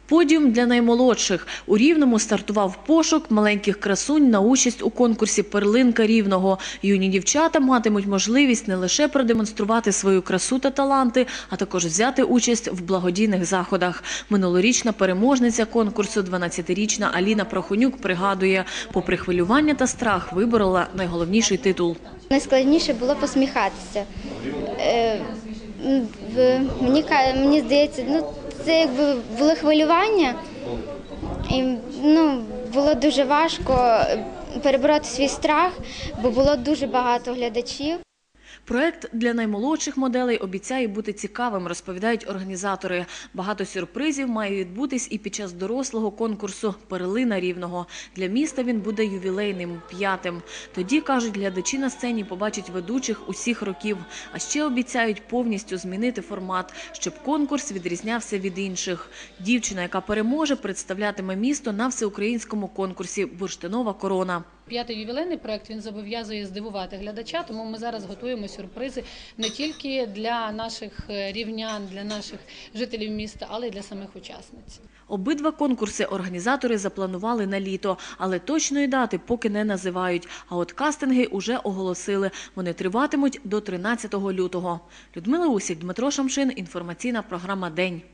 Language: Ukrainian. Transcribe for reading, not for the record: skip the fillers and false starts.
Подіум для наймолодших. У Рівному стартував пошук маленьких красунь на участь у конкурсі «Перлинка Рівного». Юні дівчата матимуть можливість не лише продемонструвати свою красу та таланти, а також взяти участь в благодійних заходах. Минулорічна переможниця конкурсу, 12-річна Аліна Прохонюк, пригадує, попри хвилювання та страх, виборола найголовніший титул. Найскладніше було посміхатися. Мені здається, це якби було хвилювання, і було дуже важко перебороти свій страх, бо було дуже багато глядачів. Проект для наймолодших моделей обіцяє бути цікавим, розповідають організатори. Багато сюрпризів має відбутись і під час дорослого конкурсу «Перлина Рівного». Для міста він буде ювілейним, 5-м. Тоді, кажуть, глядачі на сцені побачать ведучих усіх років. А ще обіцяють повністю змінити формат, щоб конкурс відрізнявся від інших. Дівчина, яка переможе, представлятиме місто на всеукраїнському конкурсі «Бурштинова корона». 5-й ювілейний проект, він зобов'язує здивувати глядача, тому ми зараз готуємо сюрпризи не тільки для наших рівнян, для наших жителів міста, але й для самих учасниць. Обидва конкурси організатори запланували на літо, але точної дати поки не називають. А от кастинги уже оголосили. Вони триватимуть до 13 лютого. Людмила Усік, Дмитро Шамшин. Інформаційна програма «День».